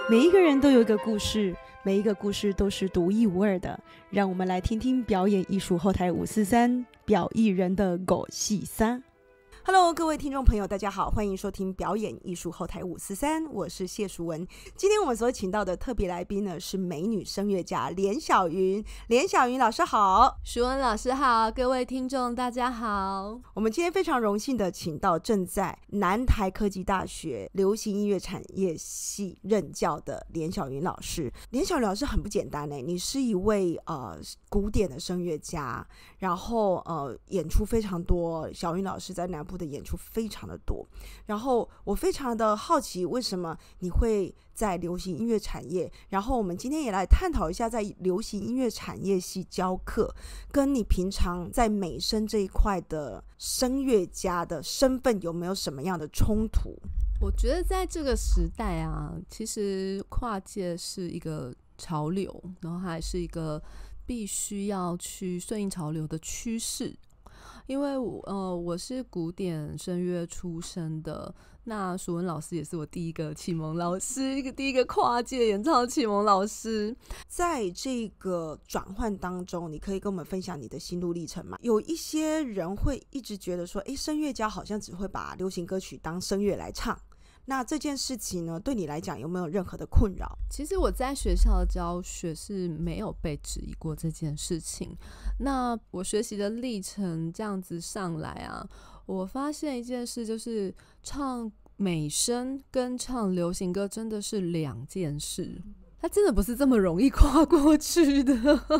每一个人都有一个故事，每一个故事都是独一无二的。让我们来听听表演艺术后台543表艺人的狗戏撒。Hello， 各位听众朋友，大家好，欢迎收听表演艺术后台543，我是谢淑文。今天我们所请到的特别来宾呢，是美女声乐家连小云。连小云老师好。 淑文老师好，各位听众大家好。 我们今天非常荣幸的请到正在南台科技大学流行音乐产业系任教的连小云老师。连小云老师很不简单耶，你是一位古典的声乐家，然后演出非常多，小云老师在南部的演出非常的多，然后我非常的好奇为什么你会在流行音乐产业，然后我们今天也来探讨一下在流行音乐产业系教课跟你平常在美声这一块的声乐家的身份有没有什么样的冲突。 我觉得在这个时代啊，其实跨界是一个潮流，然后还是一个必须要去顺应潮流的趋势。因为我是古典声乐出身的，那淑文老师也是我第一个启蒙老师，第一个跨界演唱的启蒙老师。 在这个转换当中，你可以跟我们分享你的心路历程吗？有一些人会一直觉得说，声乐家好像只会把流行歌曲当声乐来唱，那这件事情呢，对你来讲有没有任何的困扰？ 其实我在学校的教学是没有被质疑过这件事情。那我学习的历程这样子上来啊，我发现一件事，就是唱美声跟唱流行歌真的是两件事，它真的不是这么容易跨过去的。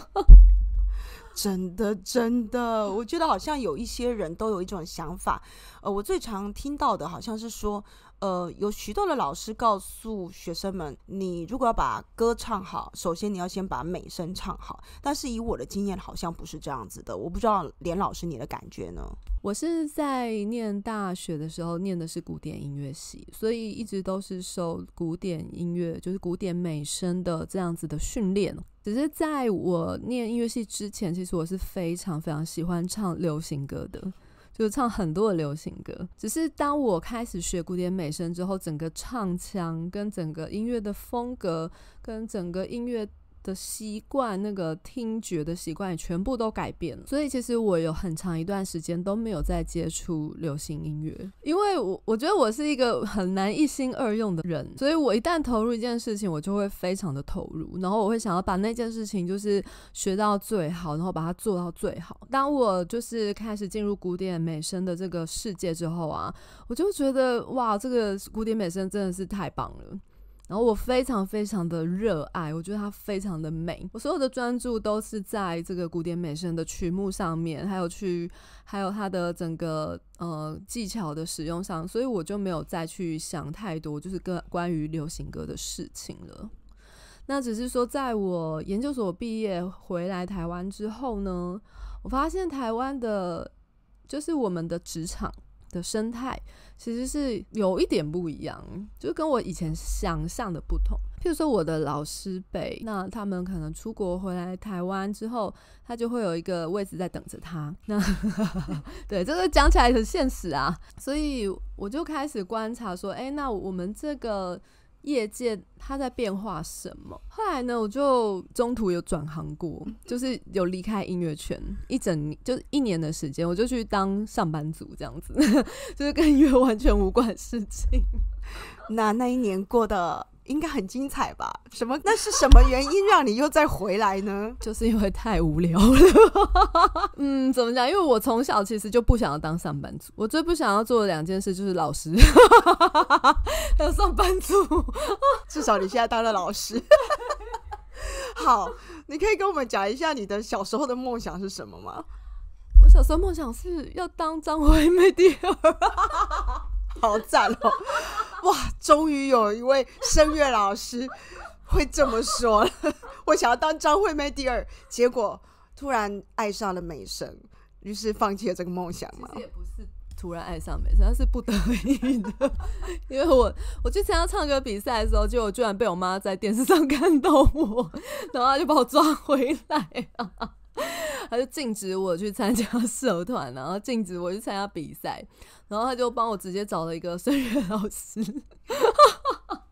真的，我觉得好像有一些人都有一种想法，我最常听到的好像是说，有许多的老师告诉学生们，你如果要把歌唱好，首先你要先把美声唱好。但是以我的经验，好像不是这样子的。我不知道连老师你的感觉呢？ 我是在念大学的时候念的是古典音乐系，所以一直都是受古典音乐，就是古典美声的这样子的训练。只是在我念音乐系之前，其实我是非常非常喜欢唱流行歌的，就是唱很多的流行歌。只是当我开始学古典美声之后，整个唱腔跟整个音乐的风格跟整个音乐的习惯，那个听觉的习惯也全部都改变了。所以其实我有很长一段时间都没有再接触流行音乐，因为我觉得我是一个很难一心二用的人，所以我一旦投入一件事情，我就会非常的投入，然后我会想要把那件事情就是学到最好，然后把它做到最好。当我就是开始进入古典美声的这个世界之后啊，我就觉得哇，这个古典美声真的是太棒了，然后我非常非常的热爱，我觉得它非常的美，我所有的专注都是在这个古典美声的曲目上面，还有它的整个技巧的使用上，所以我就没有再去想太多就是关于流行歌的事情了。那只是说在我研究所毕业回来台湾之后呢，我发现台湾的就是我们的职场的生态其实是有一点不一样，就是跟我以前想象的不同。譬如说我的老师辈，那他们可能出国回来台湾之后，他就会有一个位置在等着他。那对，这个讲起来很现实啊，所以我就开始观察说，那我们这个业界它在变化什么？后来呢，我就中途有转行过，就是有离开音乐圈就1年的时间，我就去当上班族这样子，就是跟音乐完全无关的事情。 那一年过得应该很精彩吧？那是什么原因让你又再回来呢？ 就是因为太无聊了。怎么讲？因为我从小其实就不想要当上班族，我最不想要做的2件事就是老师还有上班族。 至少你现在当了老师。好，你可以跟我们讲一下你的小时候的梦想是什么吗？ 我小时候梦想是要当张惠妹第2。 好赞哦！哇，终于有一位声乐老师会这么说了。我想要当张惠妹第2，结果突然爱上了美声，于是放弃了这个梦想嘛。 其实也不是突然爱上美声，它是不得已的。因为我去参加唱歌比赛的时候，就居然被我妈在电视上看到我，然后她就把我抓回来他就禁止我去参加社团，然后禁止我去参加比赛，然后他就帮我直接找了一个声乐老师。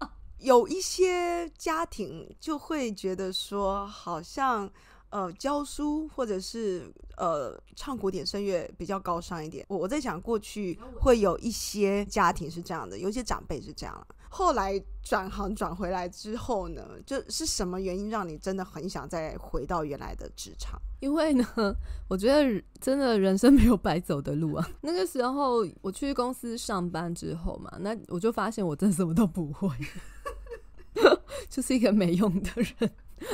有一些家庭就会觉得说好像教书或者是唱古典声乐比较高尚一点。我在想过去会有一些家庭是这样的，有一些长辈是这样，后来转行转回来之后呢，就是什么原因让你真的很想再回到原来的职场？ 因为呢，我觉得真的人生没有白走的路啊。那个时候我去公司上班之后嘛，那我就发现我真的什么都不会，就是一个没用的人。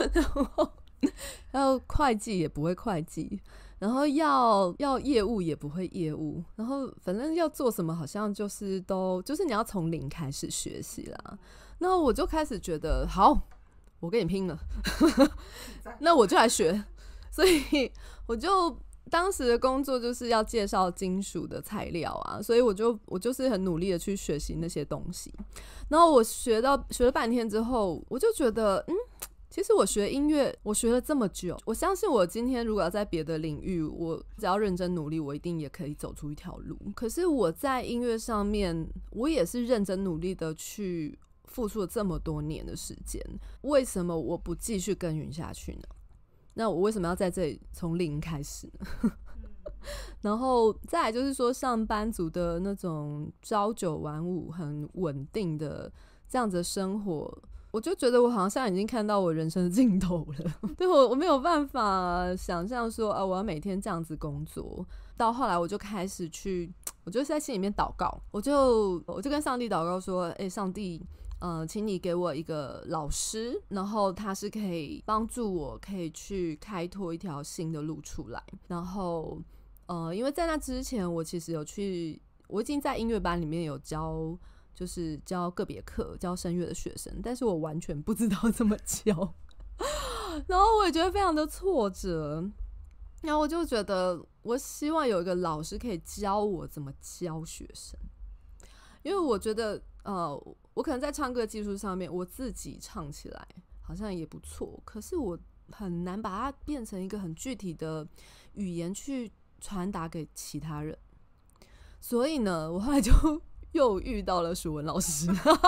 然后会计也不会会计，然后要业务也不会业务，然后反正要做什么好像就是你要从零开始学习啦。那我就开始觉得好，我跟你拼了，那我就来学。所以我就当时的工作就是要介绍金属的材料啊，所以我就是很努力的去学习那些东西。然后我学了半天之后，我就觉得其实我学音乐我学了这么久，我相信我今天如果要在别的领域，我只要认真努力，我一定也可以走出一条路。可是我在音乐上面，我也是认真努力的去付出了这么多年的时间，为什么我不继续耕耘下去呢？那我为什么要在这里从零开始呢？然后再来就是说，上班族的那种朝九晚五很稳定的这样子的生活，我就觉得我好像已经看到我人生的尽头了。对，我没有办法想象说我要每天这样子工作。到后来我就开始我就在心里面祷告，我就跟上帝祷告说，上帝请你给我一个老师，然后他是可以帮助我可以去开拓一条新的路出来。然后因为在那之前我其实我已经在音乐班里面有就是教个别课，教声乐的学生，但是我完全不知道怎么教。然后我也觉得非常的挫折，然后我就觉得我希望有一个老师可以教我怎么教学生，因为我觉得我可能在唱歌技术上面我自己唱起来好像也不错，可是我很难把它变成一个很具体的语言去传达给其他人。所以呢，我后来就又遇到了淑文老师。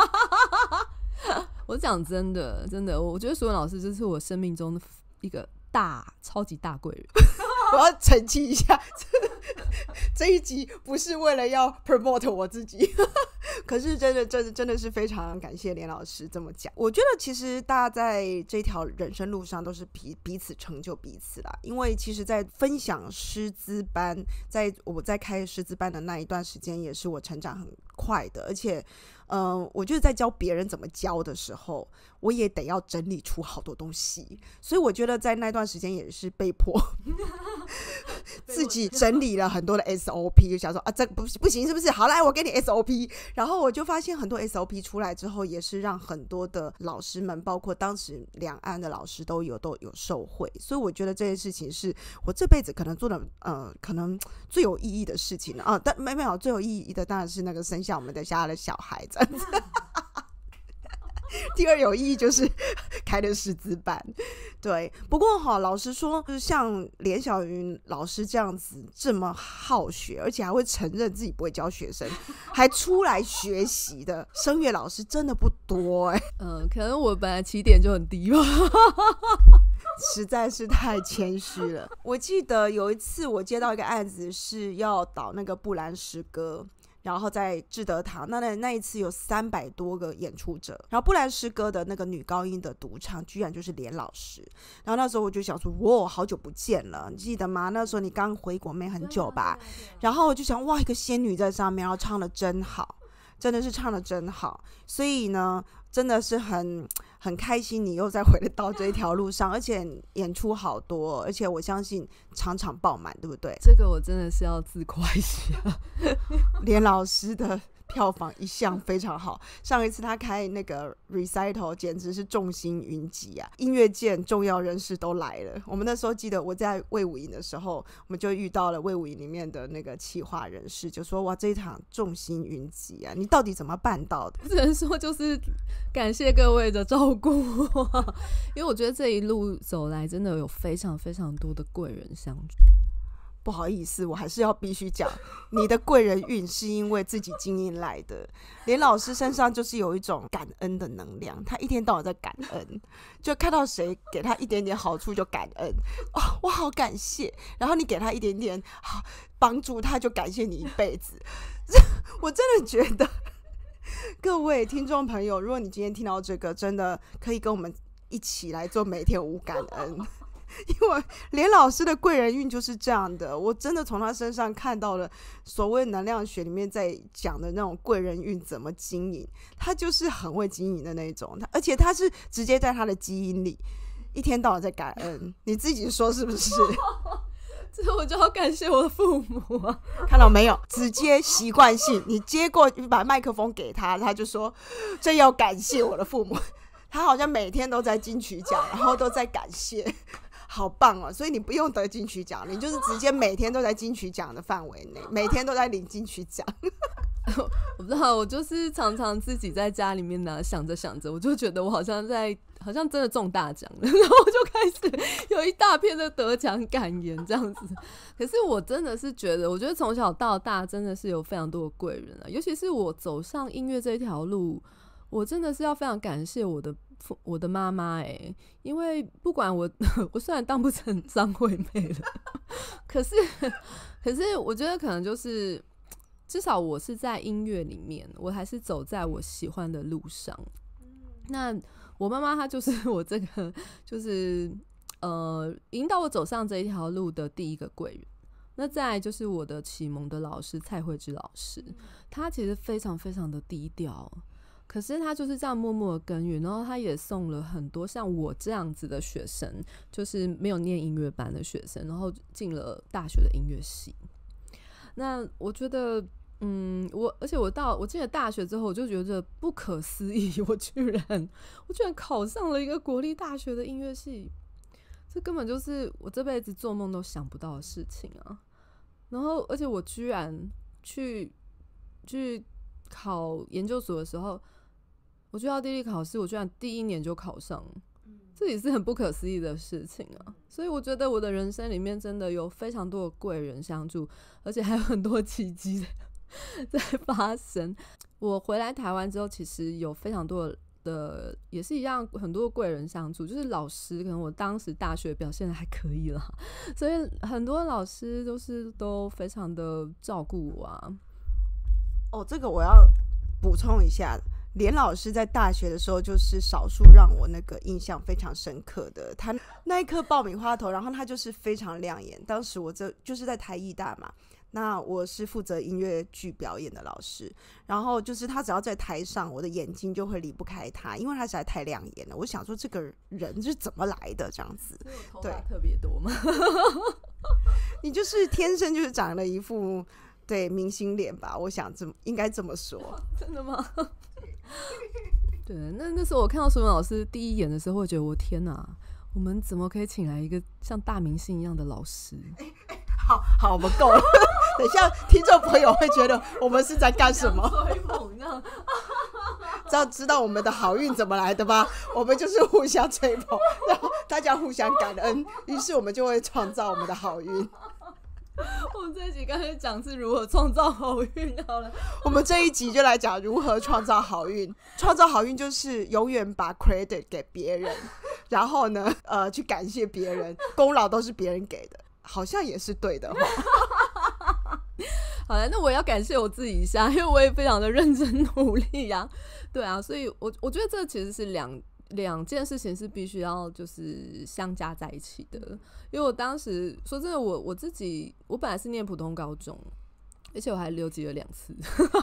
我讲真的，我觉得淑文老师就是我生命中的一个超级大贵人。 我要澄清一下，这一集不是为了要 promote 我自己，可是真的是非常感谢连老师这么讲。我觉得其实大家在这条人生路上都是彼此成就彼此啦，因为其实在分享师资班，我在开师资班的那一段时间也是我成长很快的，而且我觉得在教别人怎么教的时候，我也得要整理出好多东西，所以我觉得在那段时间也是被迫自己整理了很多的 SOP， 就想说这不行是不是？好，来我给你 SOP。然后我就发现很多 SOP 出来之后，也是让很多的老师们，包括当时两岸的老师都有受惠。所以我觉得这件事情是我这辈子可能做的可能最有意义的事情啊。但没有最有意义的当然是那个生下我们的家的小孩这样子。第二有意义就是开的师资班。对，不过老实说，就是像连小云老师这样子这么好学，而且还会承认自己不会教学生，还出来学习的声乐老师真的不多可能我本来起点就很低吧。 实在是太谦虚了。我记得有一次我接到一个案子，是要导那个布兰诗歌，然后在志德堂，那一次有300多个演出者，然后布兰诗歌的那个女高音的独唱居然就是连老师。然后那时候我就想说，哇，好久不见了，你记得吗？那时候你刚回国没很久吧？然后我就想，哇，一个仙女在上面，然后唱得真好，真的是唱得真好。所以呢，真的是很开心你又再回到这一条路上，而且演出好多，而且我相信场场爆满，对不对？ 这个我真的是要自夸一下。 连老师的票房一向非常好，上一次他开那个 recital 简直是众星云集啊，音乐界重要人士都来了。我们那时候记得我在卫武营的时候，我们就遇到了卫武营里面的那个企划人士，就说哇，这一场众星云集啊，你到底怎么办到的？ 只能说就是感谢各位的照顾。因为我觉得这一路走来真的有非常非常多的贵人相助。 不好意思，我还是要必须讲，你的贵人运是因为自己经营来的。连老师身上就是有一种感恩的能量，他一天到晚在感恩，就看到谁给他一点点好处就感恩，哦，我好感谢。然后你给他一点点好帮助，他就感谢你一辈子。我真的觉得，各位听众朋友，如果你今天听到这个，真的可以跟我们一起来做每天无感恩。因为连老师的贵人运就是这样的，我真的从他身上看到了所谓能量学里面在讲的那种贵人运怎么经营，他就是很会经营的那种，而且他是直接在他的基因里一天到晚在感恩，你自己说是不是？ 这我就要感谢我的父母啊！ 看到没有，直接习惯性，你接过把麦克风给他，他就说这要感谢我的父母。他好像每天都在金曲奖，然后都在感谢，好棒哦！所以你不用得金曲奖，你就是直接每天都在金曲奖的范围内，每天都在领金曲奖。 我不知道，我就是常常自己在家里面呢，想着想着，我就觉得我好像真的中大奖了，然后我就开始有一大片的得奖感言这样子。可是我真的是觉得，我觉得从小到大真的是有非常多的贵人啊，尤其是我走上音乐这条路，我真的是要非常感谢我的妈妈因为不管我虽然当不成张惠妹了，可是我觉得可能就是至少我是在音乐里面，我还是走在我喜欢的路上。那我妈妈她就是我这个就是引导我走上这一条路的第一个贵人。那再来就是我的启蒙的老师蔡慧芝老师，他其实非常非常的低调，可是他就是这样默默的耕耘，然后他也送了很多像我这样子的学生，就是没有念音乐班的学生，然后进了大学的音乐系。那我觉得而且我进了大学之后，我就觉得不可思议，我居然考上了一个国立大学的音乐系，这根本就是我这辈子做梦都想不到的事情啊！然后，而且我居然去考研究所的时候，我去奥地利考试，我居然第一年就考上，这也是很不可思议的事情啊！所以我觉得我的人生里面真的有非常多的贵人相助，而且还有很多奇迹在发生。我回来台湾之后，其实有非常多的也是一样，很多贵人相助，就是老师，可能我当时大学表现的还可以啦，所以很多老师都非常的照顾我啊。 哦，这个我要补充一下，连老师在大学的时候就是少数让我那个印象非常深刻的，他那一颗爆米花头，然后他就是非常亮眼。当时我就是在台艺大嘛，那我是负责音乐剧表演的老师，然后就是他只要在台上，我的眼睛就会离不开他，因为他实在太亮眼了。我想说这个人是怎么来的这样子？ 对，特别多吗？ 你就是天生就是长了一副对明星脸吧？我想应该这么说。 真的吗？对，那时候我看到苏文老师第一眼的时候，会觉得我天哪，我们怎么可以请来一个像大明星一样的老师？ 好，我们够了。等一下，听众朋友会觉得我们是在干什么？知道我们的好运怎么来的吧？我们就是互相吹捧，然后大家互相感恩，于是我们就会创造我们的好运。 我们这一集刚才讲是如何创造好运好了， 我们这一集就来讲如何创造好运。创造好运就是永远把 credit 给别人，然后呢，去感谢别人，功劳都是别人给的，好像也是对的话。 好了，那我也要感谢我自己一下，因为我也非常的认真努力啊。对啊，所以我觉得这其实是两件事情是必须要就是相加在一起的。因为我当时说真的，我自己我本来是念普通高中，而且我还留级了2次。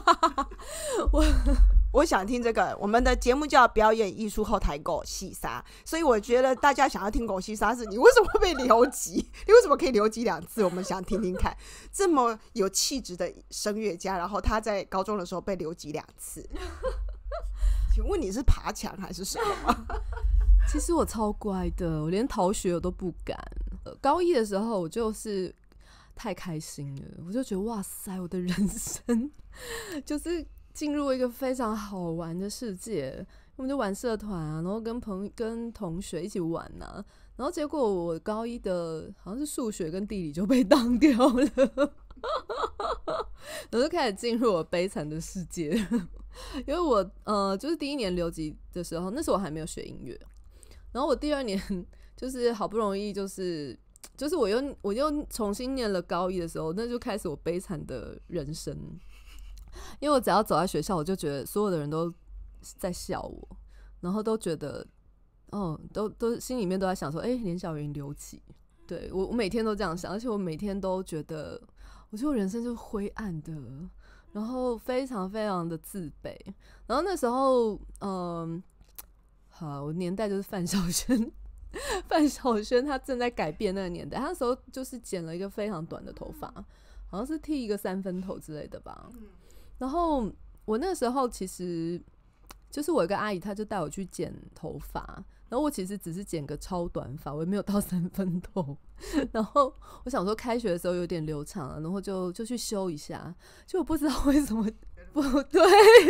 我想听这个，我们的节目叫表演艺术后台狗戏杀，所以我觉得大家想要听狗戏杀是你为什么会被留级？你为什么可以留级2次？我们想听听看，这么有气质的声乐家，然后他在高中的时候被留级2次，请问你是爬墙还是什么？ 其实我超乖的，我连逃学我都不敢。高一的时候我就是太开心了，我就觉得哇塞，我的人生就是进入一个非常好玩的世界。我们就玩社团啊，然后跟同学一起玩啊， 然后结果我高一的好像是数学跟地理就被当掉了，我就开始进入我悲惨的世界。因为我就是第一年留级的时候，那时候我还没有学音乐，然后我第二年就是好不容易就是我又重新念了高一的时候，那就开始我悲惨的人生。因为我只要走在学校，我就觉得所有的人都在笑我，然后都觉得都心里面都在想说，连小云留级。对，我每天都这样想，而且我每天都觉得，我觉得我人生就是灰暗的，然后非常非常的自卑。然后那时候好，我年代就是范晓萱范晓萱她正在改变那个年代，她那时候就是剪了一个非常短的头发，好像是剃一个3分头之类的吧。然后我那时候其实就是我一个阿姨，她就带我去剪头发，然后我其实只是剪个超短发，我也没有到3分头。然后我想说开学的时候有点流畅了，然后就去修一下，就我不知道为什么不对。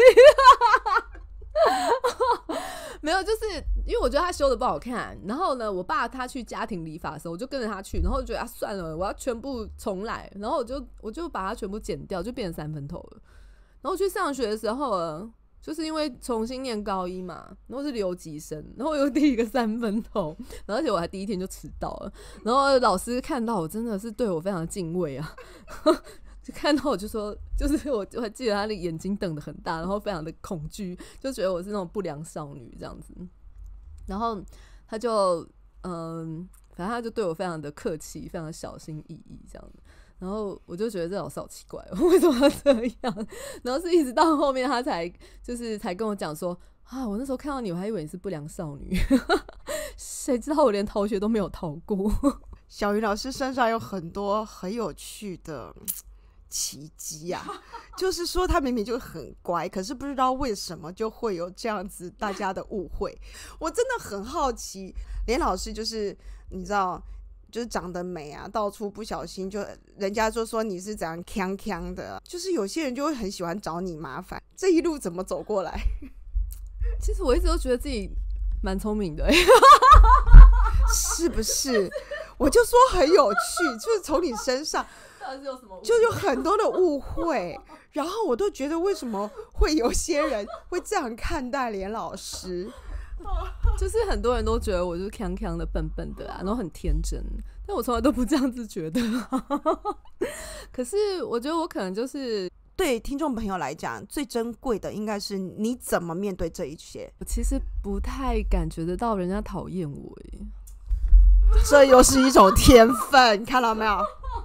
没有，就是因为我觉得他修的不好看，然后呢，我爸他去家庭理发的时候，我就跟着他去，然后我就觉得算了，我要全部重来，然后我就把它全部剪掉，就变成3分头了。然后去上学的时候就是因为重新念高一嘛，然后是留级生，然后又第一个3分头，然后而且我还第一天就迟到了，然后老师看到我真的是对我非常的敬畏啊。就看到我就说，就是我还记得他的眼睛瞪得很大，然后非常的恐惧，就觉得我是那种不良少女这样子。然后他就反正他就对我非常的客气，非常的小心翼翼这样子。然后我就觉得这老师好奇怪为什么要这样？然后是一直到后面他才跟我讲说，我那时候看到你，我还以为你是不良少女，谁知道我连逃学都没有逃过。 小云老师身上有很多很有趣的奇迹啊，就是说他明明就很乖，可是不知道为什么就会有这样子大家的误会。我真的很好奇，连老师就是你知道就是长得美啊，到处不小心就人家就说你是怎样锵锵的，就是有些人就会很喜欢找你麻烦，这一路怎么走过来？ 其实我一直都觉得自己蛮聪明的是不是？我就说很有趣，就是从你身上就有很多的误会，然后我都觉得为什么会有些人会这样看待连老师。 就是很多人都觉得我就是锵锵的笨笨的然后很天真，但我从来都不这样子觉得可是我觉得我可能就是对听众朋友来讲最珍贵的应该是你怎么面对这一切。 我其实不太感觉得到人家讨厌我这又是一种天分看到没有？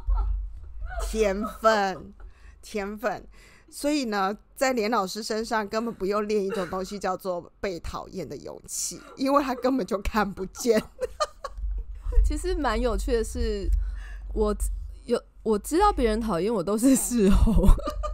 天分。所以呢，在连老师身上根本不用练一种东西叫做被讨厌的勇气，因为他根本就看不见。 其实蛮有趣的是，我知道别人讨厌我都是事后，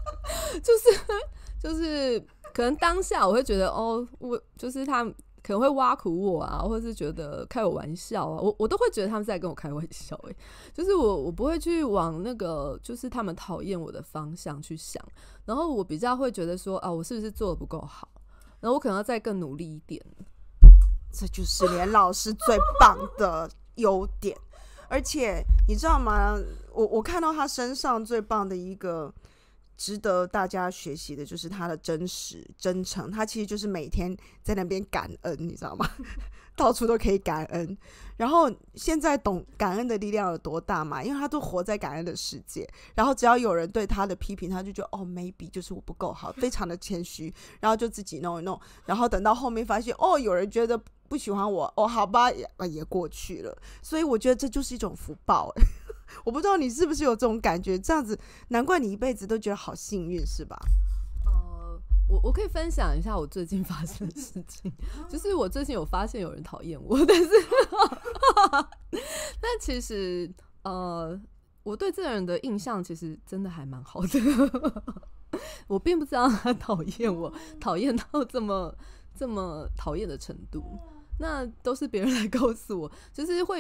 就是可能当下我会觉得我就是他可能会挖苦我啊，或是觉得开我玩笑啊，我都会觉得他们在跟我开玩笑就是我不会去往那个就是他们讨厌我的方向去想，然后我比较会觉得说我是不是做得不够好，然后我可能要再更努力一点。 这就是连老师最棒的优点。而且你知道吗，我看到他身上最棒的一个值得大家学习的就是他的真实真诚，他其实就是每天在那边感恩，你知道吗？到处都可以感恩。然后现在懂感恩的力量有多大嘛？因为他都活在感恩的世界，然后只要有人对他的批评，他就觉得maybe 就是我不够好，非常的谦虚，然后就自己弄一弄，然后等到后面发现有人觉得不喜欢我，好吧，也过去了。所以我觉得这就是一种福报我不知道你是不是有这种感觉，这样子难怪你一辈子都觉得好幸运，是吧？ 我可以分享一下我最近发生的事情，就是我最近有发现有人讨厌我，但其实我对这个人的印象其实真的还蛮好的我并不知道他讨厌我讨厌到这么讨厌的程度，那都是别人来告诉我，就是会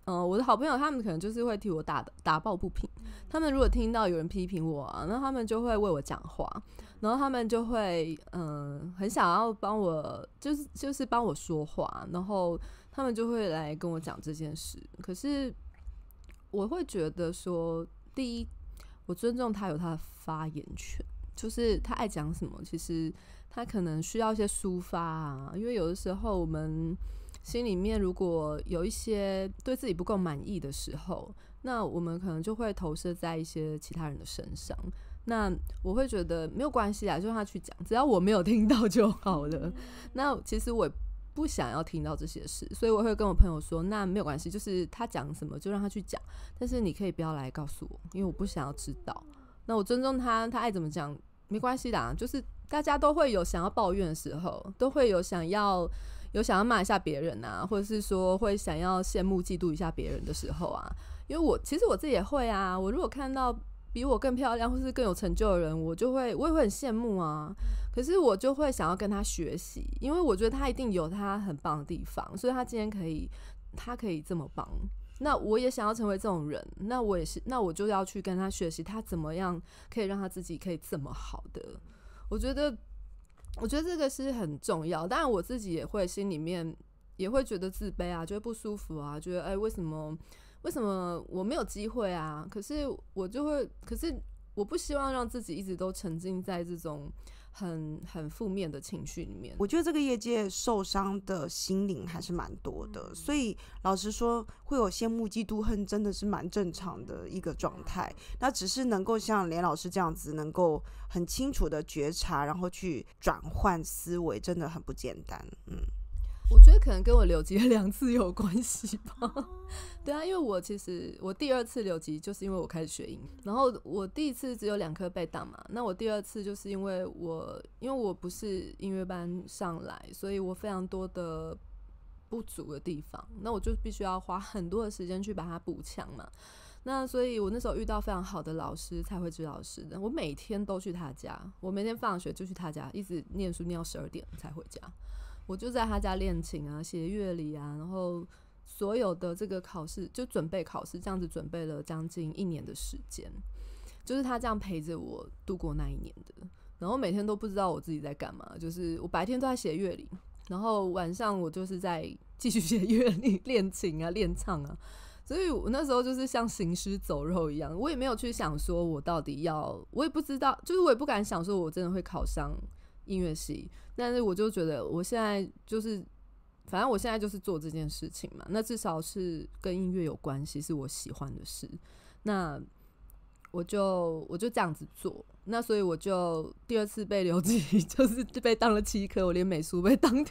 我的好朋友他们可能就是会替我打抱不平，他们如果听到有人批评我啊，那他们就会为我讲话，然后他们就会很想要帮我，就是帮我说话，然后他们就会来跟我讲这件事。可是我会觉得说，第一，我尊重他有他的发言权，就是他爱讲什么，其实他可能需要一些抒发啊，因为有的时候我们心里面如果有一些对自己不够满意的时候，那我们可能就会投射在一些其他人的身上。那我会觉得没有关系啊，就让他去讲，只要我没有听到就好了。那其实我也不想要听到这些事，所以我会跟我朋友说，那没有关系，就是他讲什么就让他去讲，但是你可以不要来告诉我，因为我不想要知道。那我尊重他，他爱怎么讲没关系的，就是大家都会有想要抱怨的时候，都会有想要骂一下别人啊，或者是说会想要羡慕嫉妒一下别人的时候啊。因为其实我自己也会啊，我如果看到比我更漂亮或是更有成就的人，我也会很羡慕啊。可是我就会想要跟他学习，因为我觉得他一定有他很棒的地方，所以他今天他可以这么棒。那我也想要成为这种人，那我就要去跟他学习，他怎么样可以让他自己可以这么好的。我觉得这个是很重要。当然我自己也会心里面也会觉得自卑啊，觉得不舒服啊，觉得为什么我没有机会啊？可是我不希望让自己一直都沉浸在这种很负面的情绪里面。 我觉得这个业界受伤的心灵还是蛮多的，所以老实说会有羡慕嫉妒恨真的是蛮正常的一个状态。那只是能够像连老师这样子能够很清楚的觉察，然后去转换思维，真的很不简单。 我觉得可能跟我留级了2次有关系吧。对啊，因为我第2次留级就是因为我开始学音，然后我第1次只有2科被当嘛，那我第2次就是因为我不是音乐班上来，所以我非常多的不足的地方，那我就必须要花很多的时间去把它补强嘛。那所以我那时候遇到非常好的老师，蔡慧芝老师的，我每天都去他家，我每天放学就去他家，一直念书念到12点才回家。我就在他家练琴啊，写乐理啊，然后所有的这个考试就准备考试，这样子准备了将近1年的时间，就是他这样陪着我度过那1年的。然后每天都不知道我自己在干嘛，就是我白天都在写乐理，然后晚上我就是在继续写乐理、练琴啊、练唱啊。所以我那时候就是像行尸走肉一样，我也没有去想说我到底我也不知道，就是我也不敢想说我真的会考上音乐系，但是我就觉得我现在就是反正我现在就是做这件事情嘛，那至少是跟音乐有关系，是我喜欢的事，那我就这样子做。那所以我就第2次被留级，就是被当了7科，我连美术被当掉。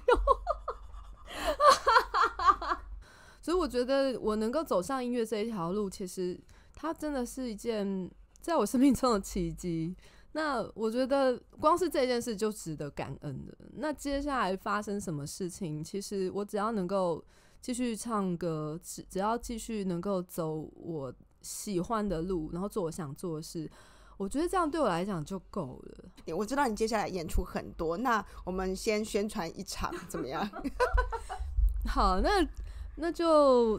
所以我觉得我能够走上音乐这一条路，其实它真的是一件在我生命中的奇迹。那我觉得光是这件事就值得感恩的。那接下来发生什么事情，其实我只要能够继续唱歌，只要继续能够走我喜欢的路，然后做我想做的事，我觉得这样对我来讲就够了。 我知道你接下来演出很多，那我们先宣传一场怎么样？ 好，那就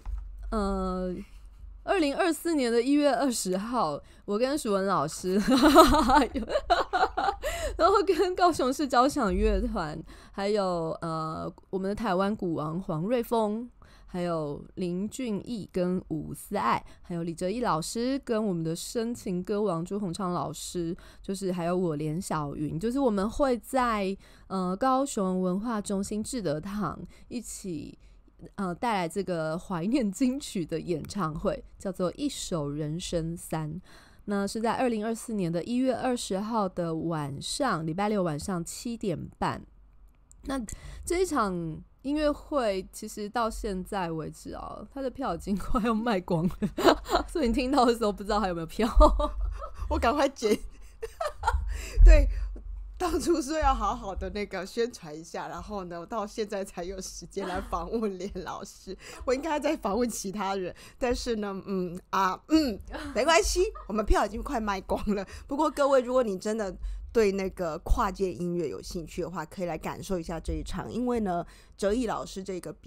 2024年的1月20号，我跟淑文老师然后跟高雄市交响乐团，还有我们的台湾鼓王黄瑞丰，还有林俊逸跟伍思爱，还有李哲毅老师跟我们的深情歌王朱鸿昌老师，就是还有我连小云，就是我们会在高雄文化中心志德堂一起带来这个怀念金曲的演唱会，叫做一首人生3。那是在2024年的1月20号的晚上，礼拜六晚上7点半。那这一场音乐会其实到现在为止它的票已经快要卖光了，所以你听到的时候不知道还有没有票。 我赶快剪。对，当初说要好好的那个宣传一下，然后呢，我到现在才有时间来访问连老师。我应该再访问其他人，但是呢，没关系，我们票已经快卖光了。不过各位，如果你真的对那个跨界音乐有兴趣的话，可以来感受一下这一场，因为呢，哲毅老师这个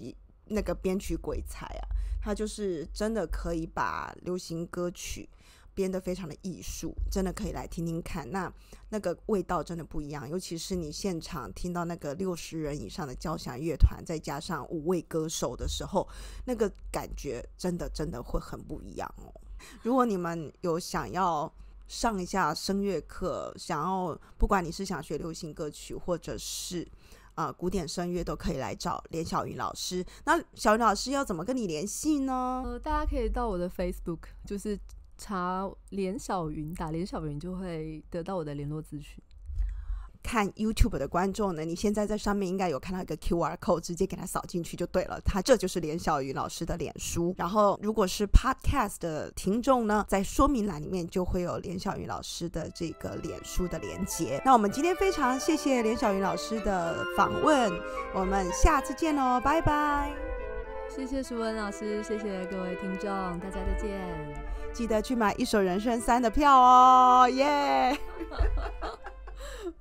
那个编曲鬼才啊，他就是真的可以把流行歌曲编得非常的艺术，真的可以来听听看，那个味道真的不一样，尤其是你现场听到那个60人以上的交响乐团，再加上5位歌手的时候，那个感觉真的会很不一样哦。如果你们有想要上一下声乐课，想要不管你是想学流行歌曲或者是古典声乐，都可以来找连小云老师。那小云老师要怎么跟你联系呢？ 大家可以到我的 Facebook， 就是查连小云，打连小云就会得到我的联络资讯。 看 YouTube 的观众呢，你现在在上面应该有看到一个 QR code， 直接给它扫进去就对了，这就是连小云老师的脸书。然后如果是 Podcast 的听众呢，在说明栏里面就会有连小云老师的这个脸书的连结。那我们今天非常谢谢连小云老师的访问，我们下次见哦，拜拜。 谢谢淑文老师，谢谢各位听众，大家再见。 记得去买一首人生3的票哦，耶、